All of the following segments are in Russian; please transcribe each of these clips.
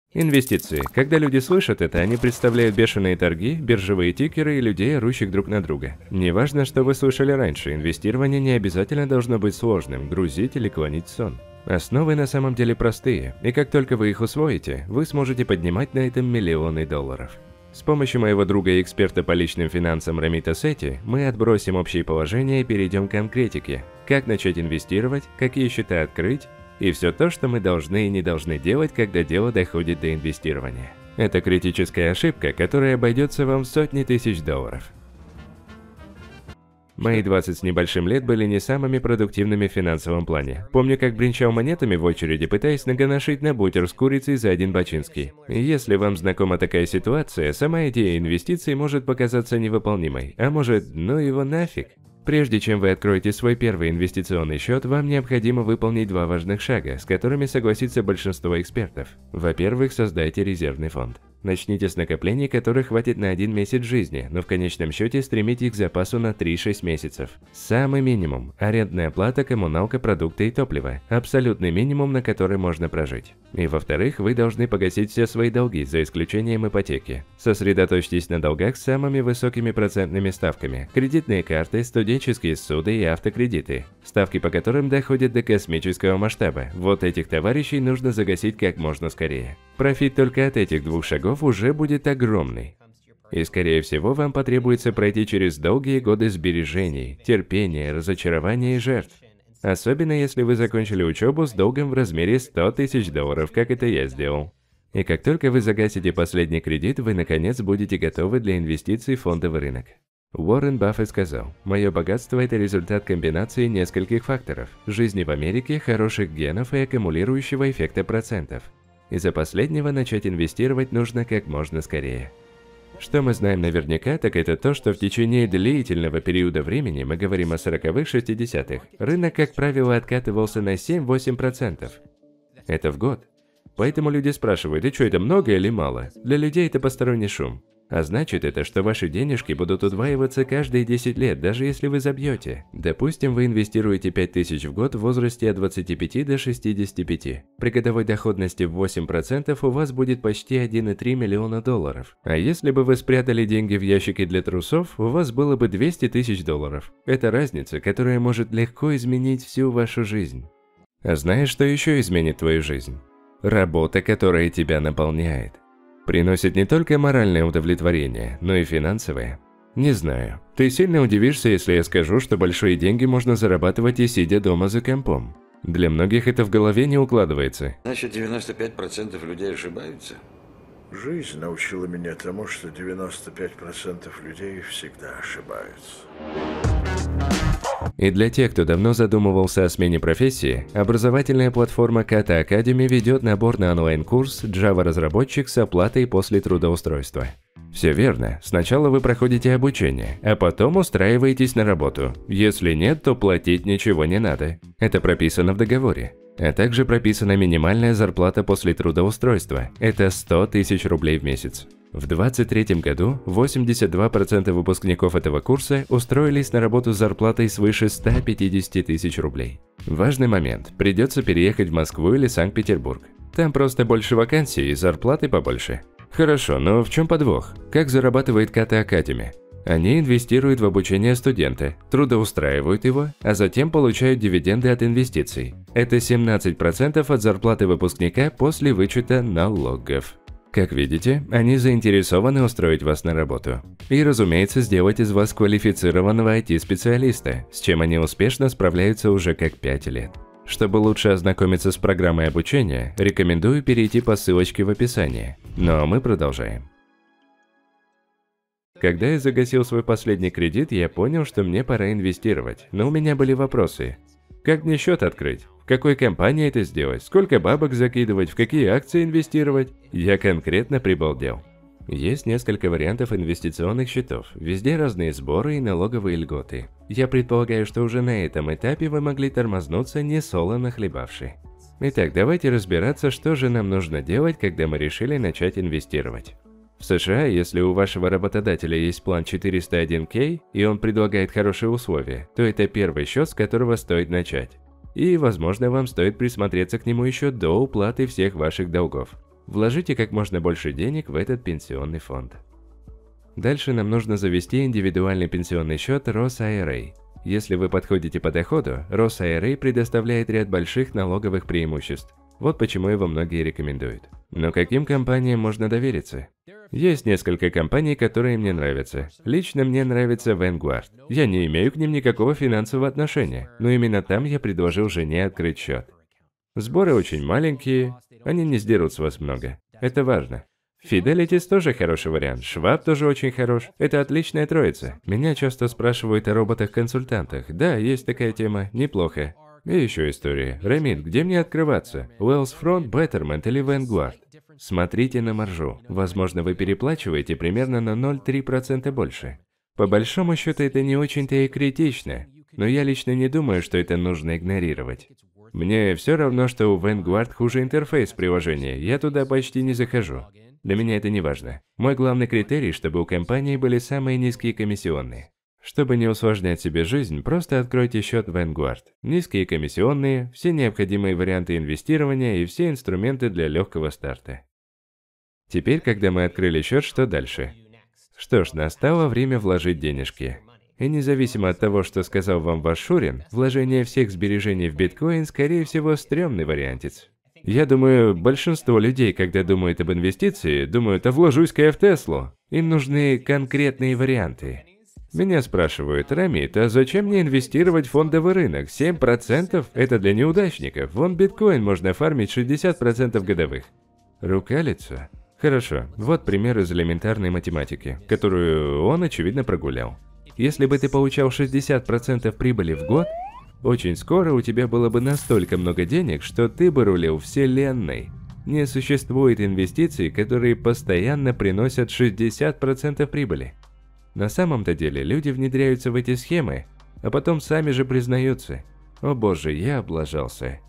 Инвестиции. Когда люди слышат это, они представляют бешеные торги, биржевые тикеры и людей, орущих друг на друга. Неважно, что вы слышали раньше, инвестирование не обязательно должно быть сложным, грузить или клонить в сон. Основы на самом деле простые, и как только вы их усвоите, вы сможете поднимать на этом миллионы долларов. С помощью моего друга и эксперта по личным финансам Рамита Сети мы отбросим общие положения и перейдем к конкретике. Как начать инвестировать, какие счета открыть, и все то, что мы должны и не должны делать, когда дело доходит до инвестирования. Это критическая ошибка, которая обойдется вам в сотни тысяч долларов. Мои 20 с небольшим лет были не самыми продуктивными в финансовом плане. Помню, как бренчал монетами в очереди, пытаясь нагоношить на бутер с курицей за один бачинский. Если вам знакома такая ситуация, сама идея инвестиций может показаться невыполнимой, а может, ну его нафиг. Прежде чем вы откроете свой первый инвестиционный счет, вам необходимо выполнить два важных шага, с которыми согласится большинство экспертов. Во-первых, создайте резервный фонд. Начните с накоплений, которых хватит на 1 месяц жизни, но в конечном счете стремитесь к запасу на 3-6 месяцев. Самый минимум – арендная плата, коммуналка, продукты и топливо. Абсолютный минимум, на который можно прожить. И во-вторых, вы должны погасить все свои долги, за исключением ипотеки. Сосредоточьтесь на долгах с самыми высокими процентными ставками. Кредитные карты, студенческие ссуды и автокредиты. Ставки по которым доходят до космического масштаба. Вот этих товарищей нужно загасить как можно скорее. Профит только от этих двух шагов уже будет огромный. И скорее всего вам потребуется пройти через долгие годы сбережений, терпения, разочарования и жертв. Особенно если вы закончили учебу с долгом в размере 100 тысяч долларов, как это я сделал. И как только вы загасите последний кредит, вы наконец будете готовы для инвестиций в фондовый рынок. Уоррен Баффет сказал: «Мое богатство – это результат комбинации нескольких факторов – жизни в Америке, хороших генов и аккумулирующего эффекта процентов. Из-за последнего начать инвестировать нужно как можно скорее». Что мы знаем наверняка, так это то, что в течение длительного периода времени, мы говорим о 40-х, 60-х, рынок, как правило, откатывался на 7-8%. Это в год. Поэтому люди спрашивают: и что, это много или мало? Для людей это посторонний шум. А значит это, что ваши денежки будут удваиваться каждые 10 лет, даже если вы забьете. Допустим, вы инвестируете 5000 в год в возрасте от 25 до 65. При годовой доходности в 8% у вас будет почти 1,3 миллиона долларов. А если бы вы спрятали деньги в ящике для трусов, у вас было бы 200 тысяч долларов. Это разница, которая может легко изменить всю вашу жизнь. А знаешь, что еще изменит твою жизнь? Работа, которая тебя наполняет. Приносит не только моральное удовлетворение, но и финансовое. Не знаю, ты сильно удивишься, если я скажу, что большие деньги можно зарабатывать и сидя дома за компом. Для многих это в голове не укладывается. Значит, 95% людей ошибаются? Жизнь научила меня тому, что 95% людей всегда ошибаются. И для тех, кто давно задумывался о смене профессии, образовательная платформа Kata Academy ведет набор на онлайн-курс Java-разработчик с оплатой после трудоустройства. Все верно, сначала вы проходите обучение, а потом устраиваетесь на работу. Если нет, то платить ничего не надо. Это прописано в договоре. А также прописана минимальная зарплата после трудоустройства. Это 100 тысяч рублей в месяц. В 2023 году 82% выпускников этого курса устроились на работу с зарплатой свыше 150 тысяч рублей. Важный момент – придется переехать в Москву или Санкт-Петербург. Там просто больше вакансий и зарплаты побольше. Хорошо, но в чем подвох? Как зарабатывает Kata Academy? Они инвестируют в обучение студента, трудоустраивают его, а затем получают дивиденды от инвестиций. Это 17% от зарплаты выпускника после вычета налогов. Как видите, они заинтересованы устроить вас на работу. И, разумеется, сделать из вас квалифицированного IT-специалиста, с чем они успешно справляются уже как 5 лет. Чтобы лучше ознакомиться с программой обучения, рекомендую перейти по ссылочке в описании. Ну а мы продолжаем. Когда я загасил свой последний кредит, я понял, что мне пора инвестировать, но у меня были вопросы. Как мне счет открыть? В какой компании это сделать? Сколько бабок закидывать? В какие акции инвестировать? Я конкретно прибалдел. Есть несколько вариантов инвестиционных счетов, везде разные сборы и налоговые льготы. Я предполагаю, что уже на этом этапе вы могли тормознуться, не солоно хлебавши. Итак, давайте разбираться, что же нам нужно делать, когда мы решили начать инвестировать. В США, если у вашего работодателя есть план 401k и он предлагает хорошие условия, то это первый счет, с которого стоит начать. И, возможно, вам стоит присмотреться к нему еще до уплаты всех ваших долгов. Вложите как можно больше денег в этот пенсионный фонд. Дальше нам нужно завести индивидуальный пенсионный счет Roth IRA. Если вы подходите по доходу, Roth IRA предоставляет ряд больших налоговых преимуществ. Вот почему его многие рекомендуют. Но каким компаниям можно довериться? Есть несколько компаний, которые мне нравятся. Лично мне нравится Vanguard. Я не имею к ним никакого финансового отношения, но именно там я предложил жене открыть счет. Сборы очень маленькие, они не сдерут с вас много. Это важно. Fidelities тоже хороший вариант, Schwab тоже очень хорош. Это отличная троица. Меня часто спрашивают о роботах-консультантах. Да, есть такая тема, неплохо. И еще история. Рамид, где мне открываться? Wealthfront, Betterment или Vanguard? Смотрите на маржу. Возможно, вы переплачиваете примерно на 0,3% больше. По большому счету это не очень-то и критично, но я лично не думаю, что это нужно игнорировать. Мне все равно, что у Vanguard хуже интерфейс приложения, я туда почти не захожу. Для меня это не важно. Мой главный критерий, чтобы у компании были самые низкие комиссионные. Чтобы не усложнять себе жизнь, просто откройте счет Vanguard. Низкие комиссионные, все необходимые варианты инвестирования и все инструменты для легкого старта. Теперь, когда мы открыли счет, что дальше? Что ж, настало время вложить денежки. И независимо от того, что сказал вам ваш Шурин, вложение всех сбережений в биткоин, скорее всего, стрёмный вариантец. Я думаю, большинство людей, когда думают об инвестиции, думают, а вложусь-ка я в Теслу. Им нужны конкретные варианты. Меня спрашивают, Рамид, а зачем мне инвестировать в фондовый рынок? 7% – это для неудачников. Вон биткоин можно фармить 60% годовых. Рука-лицо? Хорошо, вот пример из элементарной математики, которую он, очевидно, прогулял. Если бы ты получал 60% прибыли в год, очень скоро у тебя было бы настолько много денег, что ты бы рулил вселенной. Не существует инвестиций, которые постоянно приносят 60% прибыли. На самом-то деле люди внедряются в эти схемы, а потом сами же признаются: «О боже, я облажался».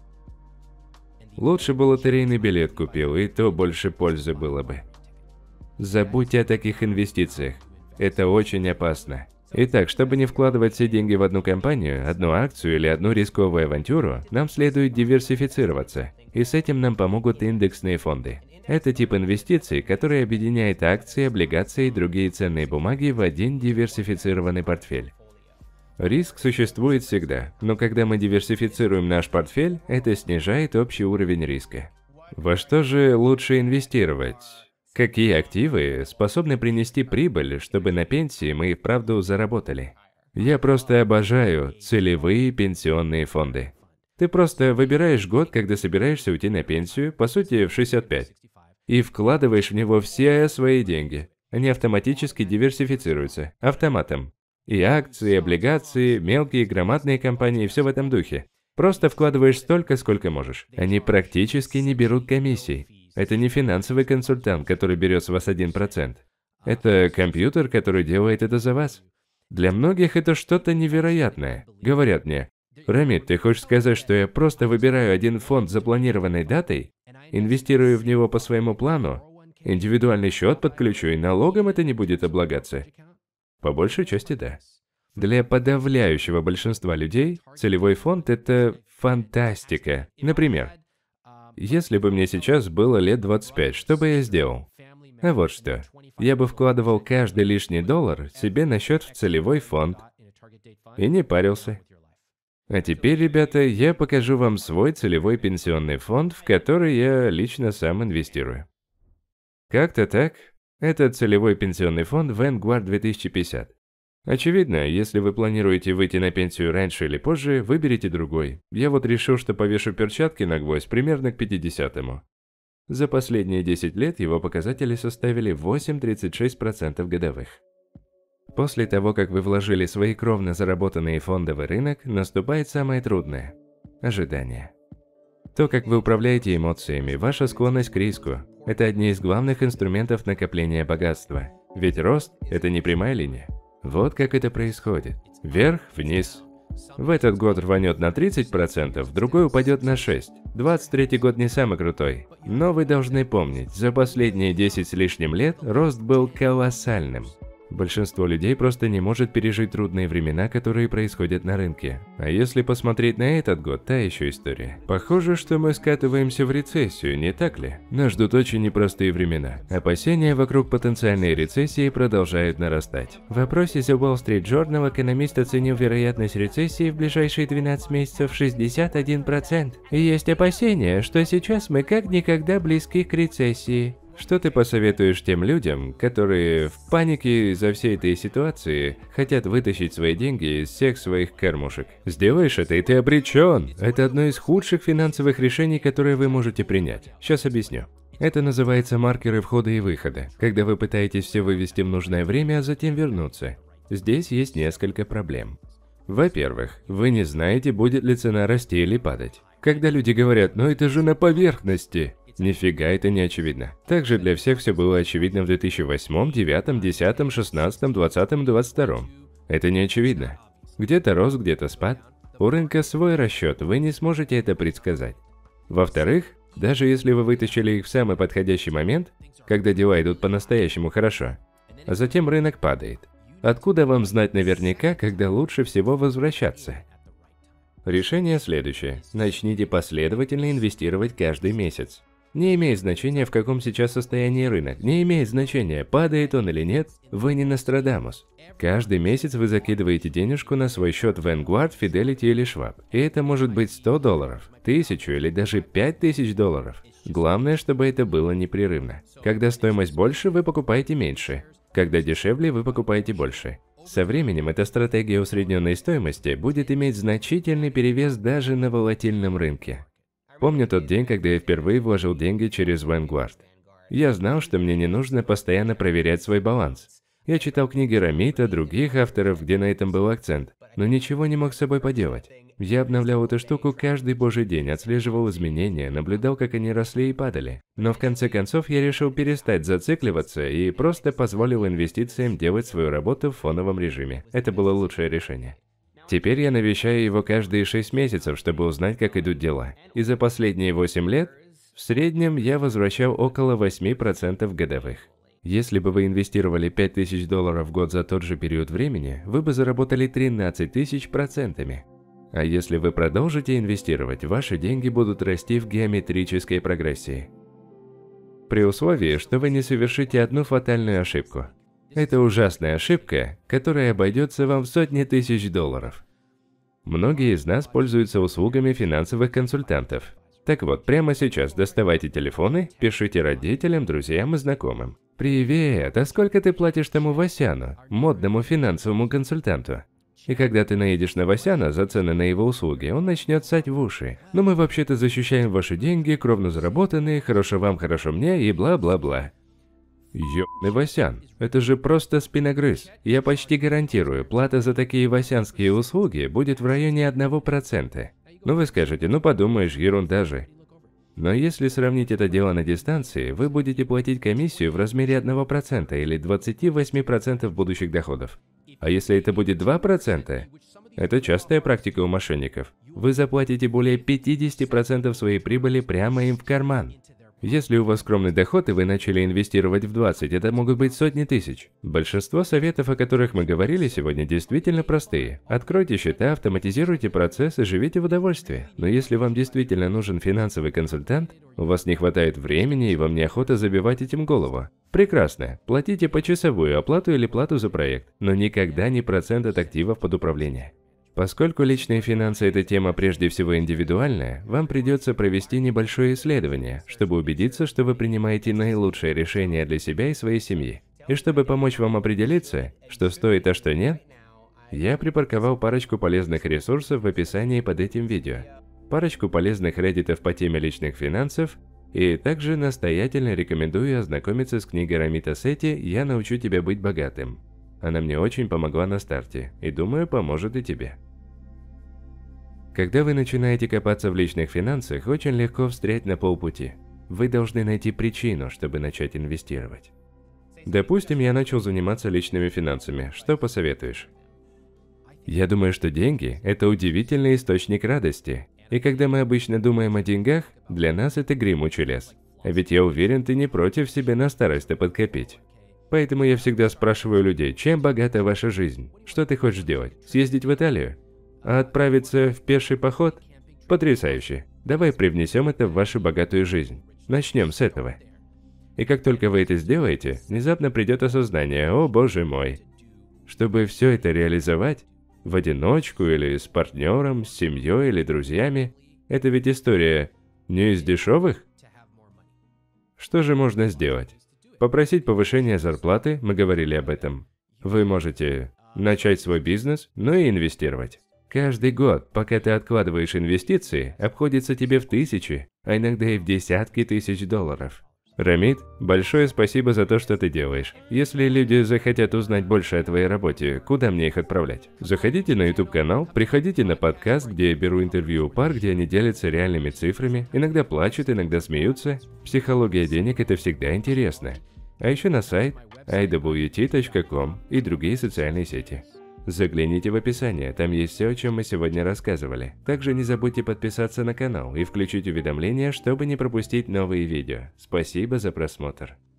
Лучше бы лотерейный билет купил, и то больше пользы было бы. Забудьте о таких инвестициях. Это очень опасно. Итак, чтобы не вкладывать все деньги в одну компанию, одну акцию или одну рисковую авантюру, нам следует диверсифицироваться. И с этим нам помогут индексные фонды. Это тип инвестиций, который объединяет акции, облигации и другие ценные бумаги в один диверсифицированный портфель. Риск существует всегда, но когда мы диверсифицируем наш портфель, это снижает общий уровень риска. Во что же лучше инвестировать? Какие активы способны принести прибыль, чтобы на пенсии мы и вправду заработали? Я просто обожаю целевые пенсионные фонды. Ты просто выбираешь год, когда собираешься уйти на пенсию, по сути в 65, и вкладываешь в него все свои деньги. Они автоматически диверсифицируются, автоматом. И акции, и облигации, мелкие, громадные компании, все в этом духе. Просто вкладываешь столько, сколько можешь. Они практически не берут комиссий. Это не финансовый консультант, который берет с вас 1%. Это компьютер, который делает это за вас. Для многих это что-то невероятное. Говорят мне: «Рамид, ты хочешь сказать, что я просто выбираю один фонд с запланированной датой, инвестирую в него по своему плану, индивидуальный счет подключу, и налогом это не будет облагаться?» По большей части да. Для подавляющего большинства людей целевой фонд – это фантастика. Например, если бы мне сейчас было лет 25, что бы я сделал? А вот что. Я бы вкладывал каждый лишний доллар себе на счет в целевой фонд и не парился. А теперь, ребята, я покажу вам свой целевой пенсионный фонд, в который я лично сам инвестирую. Как-то так. Это целевой пенсионный фонд Vanguard 2050. Очевидно, если вы планируете выйти на пенсию раньше или позже, выберите другой. Я вот решил, что повешу перчатки на гвоздь примерно к 50-му. За последние 10 лет его показатели составили 8,36% годовых. После того, как вы вложили свои кровно заработанные в фондовый рынок, наступает самое трудное – ожидание. То, как вы управляете эмоциями, ваша склонность к риску – это одни из главных инструментов накопления богатства. Ведь рост – это не прямая линия. Вот как это происходит. Вверх, вниз. В этот год рванет на 30%, другой упадет на 6%. 23-й год не самый крутой. Но вы должны помнить, за последние 10 с лишним лет рост был колоссальным. Большинство людей просто не может пережить трудные времена, которые происходят на рынке. А если посмотреть на этот год, та еще история. Похоже, что мы скатываемся в рецессию, не так ли? Нас ждут очень непростые времена. Опасения вокруг потенциальной рецессии продолжают нарастать. В опросе The Wall Street Journal экономист оценил вероятность рецессии в ближайшие 12 месяцев в 61%. И есть опасения, что сейчас мы как никогда близки к рецессии. Что ты посоветуешь тем людям, которые в панике из-за всей этой ситуации хотят вытащить свои деньги из всех своих кормушек? Сделаешь это, и ты обречен. Это одно из худших финансовых решений, которые вы можете принять. Сейчас объясню. Это называется маркеры входа и выхода, когда вы пытаетесь все вывести в нужное время, а затем вернуться. Здесь есть несколько проблем. Во-первых, вы не знаете, будет ли цена расти или падать. Когда люди говорят, но это же на поверхности. Нифига это не очевидно. Также для всех все было очевидно в 2008, 2009, 2010, 2016, 2020 и 2022. Это не очевидно. Где-то рост, где-то спад. У рынка свой расчет, вы не сможете это предсказать. Во-вторых, даже если вы вытащили их в самый подходящий момент, когда дела идут по-настоящему хорошо, а затем рынок падает. Откуда вам знать наверняка, когда лучше всего возвращаться? Решение следующее. Начните последовательно инвестировать каждый месяц. Не имеет значения, в каком сейчас состоянии рынок, не имеет значения, падает он или нет, вы не Нострадамус. Каждый месяц вы закидываете денежку на свой счет Vanguard, Fidelity или Schwab. И это может быть $100, 1000 или даже 5000 долларов. Главное, чтобы это было непрерывно. Когда стоимость больше, вы покупаете меньше. Когда дешевле, вы покупаете больше. Со временем эта стратегия усредненной стоимости будет иметь значительный перевес даже на волатильном рынке. Помню тот день, когда я впервые вложил деньги через Vanguard. Я знал, что мне не нужно постоянно проверять свой баланс. Я читал книги Ромита, других авторов, где на этом был акцент, но ничего не мог с собой поделать. Я обновлял эту штуку каждый божий день, отслеживал изменения, наблюдал, как они росли и падали. Но в конце концов я решил перестать зацикливаться и просто позволил инвестициям делать свою работу в фоновом режиме. Это было лучшее решение. Теперь я навещаю его каждые 6 месяцев, чтобы узнать, как идут дела. И за последние 8 лет, в среднем, я возвращал около 8% годовых. Если бы вы инвестировали $5000 в год за тот же период времени, вы бы заработали 13 000%. А если вы продолжите инвестировать, ваши деньги будут расти в геометрической прогрессии. При условии, что вы не совершите одну фатальную ошибку. Это ужасная ошибка, которая обойдется вам в сотни тысяч долларов. Многие из нас пользуются услугами финансовых консультантов. Так вот, прямо сейчас доставайте телефоны, пишите родителям, друзьям и знакомым. «Привет, а сколько ты платишь тому Васяну, модному финансовому консультанту?» И когда ты наедешь на Васяна за цены на его услуги, он начнет ссать в уши. «Но мы вообще-то защищаем ваши деньги, кровно заработанные, хорошо вам, хорошо мне и бла-бла-бла». Ёбаный Васян, это же просто спиногрыз. Я почти гарантирую, плата за такие васянские услуги будет в районе 1%. Ну вы скажете, ну подумаешь, ерунда же. Но если сравнить это дело на дистанции, вы будете платить комиссию в размере 1% или 28% будущих доходов. А если это будет 2%, это частая практика у мошенников, вы заплатите более 50% своей прибыли прямо им в карман. Если у вас скромный доход и вы начали инвестировать в 20, это могут быть сотни тысяч. Большинство советов, о которых мы говорили сегодня, действительно простые. Откройте счета, автоматизируйте процессы, живите в удовольствии. Но если вам действительно нужен финансовый консультант, у вас не хватает времени и вам неохота забивать этим голову. Прекрасно. Платите почасовую оплату или плату за проект, но никогда не процент от активов под управление. Поскольку личные финансы – это тема прежде всего индивидуальная, вам придется провести небольшое исследование, чтобы убедиться, что вы принимаете наилучшее решение для себя и своей семьи. И чтобы помочь вам определиться, что стоит, а что нет, я припарковал парочку полезных ресурсов в описании под этим видео. Парочку полезных реддитов по теме личных финансов, и также настоятельно рекомендую ознакомиться с книгой Ромита Сетти «Я научу тебя быть богатым». Она мне очень помогла на старте, и думаю, поможет и тебе. Когда вы начинаете копаться в личных финансах, очень легко встрять на полпути. Вы должны найти причину, чтобы начать инвестировать. Допустим, я начал заниматься личными финансами. Что посоветуешь? Я думаю, что деньги – это удивительный источник радости. И когда мы обычно думаем о деньгах, для нас это гремучий лес. А ведь я уверен, ты не против себе на старость подкопить. Поэтому я всегда спрашиваю людей, чем богата ваша жизнь? Что ты хочешь делать? Съездить в Италию? А отправиться в пеший поход? Потрясающе. Давай привнесем это в вашу богатую жизнь. Начнем с этого. И как только вы это сделаете, внезапно придет осознание: о боже мой. Чтобы все это реализовать, в одиночку или с партнером, с семьей или друзьями, это ведь история не из дешевых? Что же можно сделать? Попросить повышения зарплаты, мы говорили об этом. Вы можете начать свой бизнес, но и инвестировать. Каждый год, пока ты откладываешь инвестиции, обходится тебе в тысячи, а иногда и в десятки тысяч долларов. Рамид, большое спасибо за то, что ты делаешь. Если люди захотят узнать больше о твоей работе, куда мне их отправлять? Заходите на YouTube-канал, приходите на подкаст, где я беру интервью у пар, где они делятся реальными цифрами, иногда плачут, иногда смеются. Психология денег – это всегда интересно. А еще на сайт iwt.com и другие социальные сети. Загляните в описание, там есть все, о чем мы сегодня рассказывали. Также не забудьте подписаться на канал и включить уведомления, чтобы не пропустить новые видео. Спасибо за просмотр.